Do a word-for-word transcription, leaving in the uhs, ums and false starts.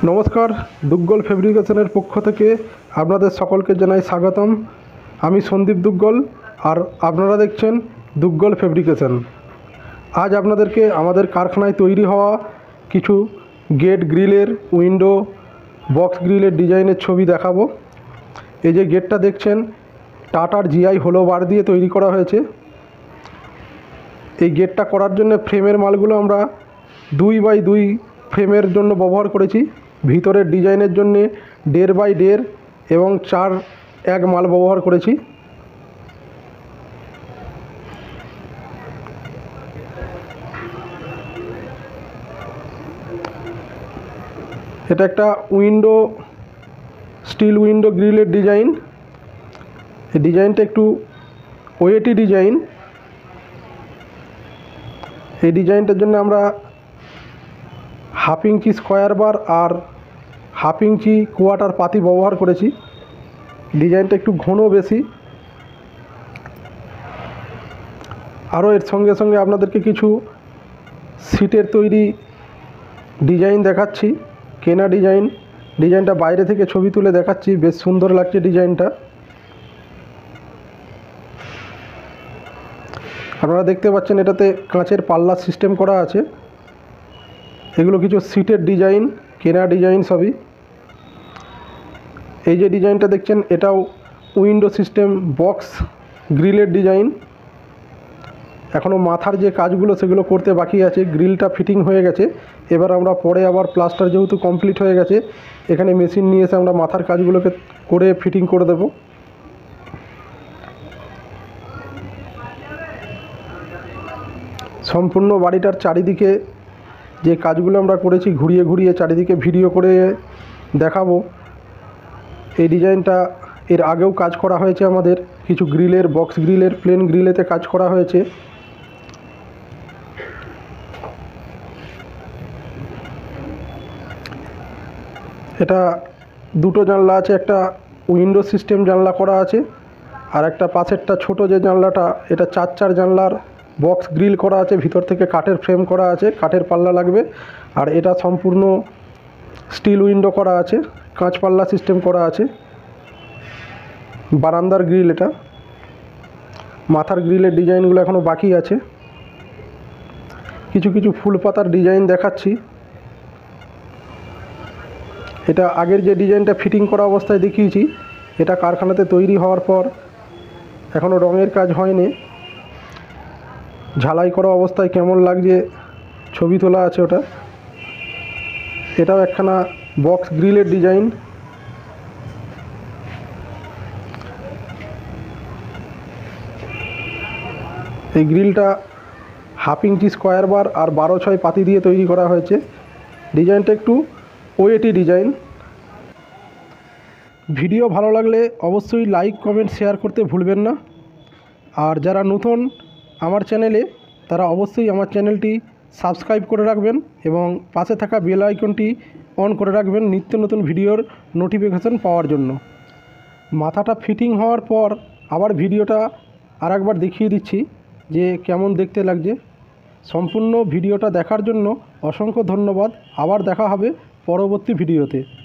নমস্কার, দুগ্গল ফেব্রিকেশনের পক্ষ থেকে আপনাদের সকলকে জানাই স্বাগতম। আমি সন্দীপ দুগ্গল, আর আপনারা দেখছেন দুগ্গল ফেব্রিকেশন। আজ আপনাদেরকে আমাদের কারখানায় তৈরি হওয়া কিছু গেট গ্রিলের, উইন্ডো, বক্স গ্রিলের ডিজাইনের ছবি দেখাবো। এই যে গেটটা দেখছেন, টাটার জিআই হোলো বার দিয়ে তৈরি করা হয়েছে। এই গেটটা করার জন্য ফ্রেমের মালগুলো আমরা দুই বাই দুই ফ্রেমের জন্য ব্যবহার করেছি। ভিতরের ডিজাইনের জন্য দেড় বাই দেড় এবং চার এক মাল ব্যবহার করেছি। এটা একটা উইন্ডো, স্টিল উইন্ডো গ্রিলের ডিজাইন। এই ডিজাইনটা একটু ওয়েটি ডিজাইন। এই ডিজাইনটার জন্য আমরা হাফ ইঞ্চি স্কোয়ার বার আর হাফ ইঞ্চি কোয়ার্টার পাতি ব্যবহার করেছি। ডিজাইনটা একটু ঘন বেশি। আরও এর সঙ্গে সঙ্গে আপনাদেরকে কিছু সিটের তৈরি ডিজাইন দেখাচ্ছি, কেনা ডিজাইন। ডিজাইনটা বাইরে থেকে ছবি তুলে দেখাচ্ছি, বেশ সুন্দর লাগছে ডিজাইনটা। আপনারা দেখতে পাচ্ছেন এটাতে কাঁচের পাল্লা সিস্টেম করা আছে। এগুলো কিছু সিটের ডিজাইন, কেনা ডিজাইন সবই। এই যে ডিজাইনটা দেখছেন, এটাও উইন্ডো সিস্টেম বক্স গ্রিলের ডিজাইন। এখনও মাথার যে কাজগুলো সেগুলো করতে বাকি আছে। গ্রিলটা ফিটিং হয়ে গেছে, এবার আমরা পরে আবার প্লাস্টার যেহেতু কমপ্লিট হয়ে গেছে, এখানে মেশিন নিয়ে এসে আমরা মাথার কাজগুলোকে করে ফিটিং করে দেব। সম্পূর্ণ বাড়িটার চারিদিকে যে কাজগুলো আমরা করেছি ঘুরিয়ে ঘুরিয়ে চারিদিকে ভিডিও করে দেখাবো। এই ডিজাইনটা এর আগেও কাজ করা হয়েছে আমাদের, কিছু গ্রিলের, বক্স গ্রিলের, প্লেন গ্রিলেতে কাজ করা হয়েছে। এটা দুটো জানলা আছে, একটা উইন্ডো সিস্টেম জানলা করা আছে, আর একটা পাশেরটা ছোট যে জানলাটা, এটা চার চার জানলার বক্স গ্রিল করা আছে। ভিতর থেকে কাঠের ফ্রেম করা আছে, কাঠের পাল্লা লাগবে। আর এটা সম্পূর্ণ স্টিল উইন্ডো করা আছে, কাঁচ পাল্লা সিস্টেম করা আছে। বারান্দার গ্রিল এটা। মাথার গ্রিলের ডিজাইনগুলো এখনও বাকি আছে। কিছু কিছু ফুল পাতার ডিজাইন দেখাচ্ছি। এটা আগের যে ডিজাইনটা ফিটিং করা অবস্থায় দেখিয়েছি, এটা কারখানাতে তৈরি হওয়ার পর এখনও রঙের কাজ হয়নি। ঝালাই করা অবস্থায় কেমন লাগছে ছবি তোলা আছে ওটা। এটাও একখানা বক্স গ্রিলের ডিজাইন। এই গ্রিলটা হাফ ইঞ্চি স্কোয়ার বার আর বারো ছয় পাতি দিয়ে তৈরি করা হয়েছে। ডিজাইনটা একটু ওয়েটি ডিজাইন। ভিডিও ভালো লাগলে অবশ্যই লাইক, কমেন্ট, শেয়ার করতে ভুলবেন না। আর যারা নতুন আমার চ্যানেলে, তারা অবশ্যই আমার চ্যানেলটি সাবস্ক্রাইব করে রাখবেন এবং পাশে থাকা বেল আইকনটি অন করে রাখবেন নিত্য নতুন ভিডিওর নোটিফিকেশন পাওয়ার জন্য। মাথাটা ফিটিং হওয়ার পর আবার ভিডিওটা আর একবার দেখিয়ে দিচ্ছি যে কেমন দেখতে লাগছে। সম্পূর্ণ ভিডিওটা দেখার জন্য অসংখ্য ধন্যবাদ। আবার দেখা হবে পরবর্তী ভিডিওতে।